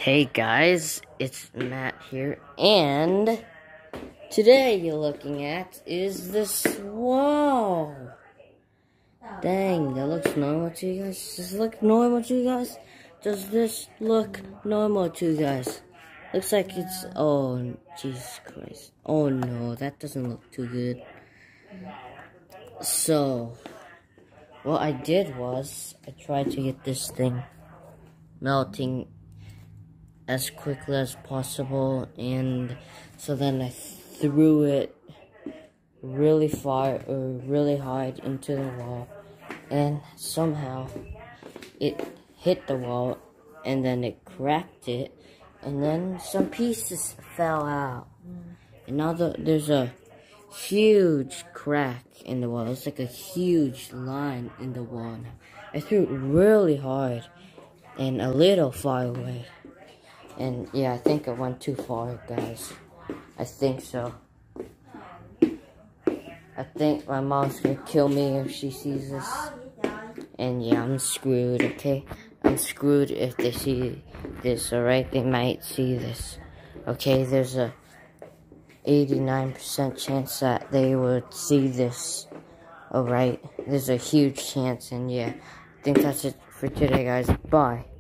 Hey guys, it's Matt here, and today you're looking at is this wall. Dang, that looks normal to you guys? Does this look normal to you guys? Does this look normal to you guys? Looks like it's, oh, Jesus Christ. Oh no, that doesn't look too good. So, what I did was, I tried to get this thing melting as quickly as possible, and so then I threw it really far or really hard into the wall, and somehow it hit the wall, and then it cracked it, and then some pieces fell out, and now there's a huge crack in the wall. It's like a huge line in the wall now. I threw it really hard and a little far away. And yeah, I think I went too far, guys. I think so. I think my mom's gonna kill me if she sees this. And yeah, I'm screwed, okay? I'm screwed if they see this, alright? They might see this. Okay, there's a 89% chance that they would see this. Alright? There's a huge chance, and yeah. I think that's it for today, guys. Bye.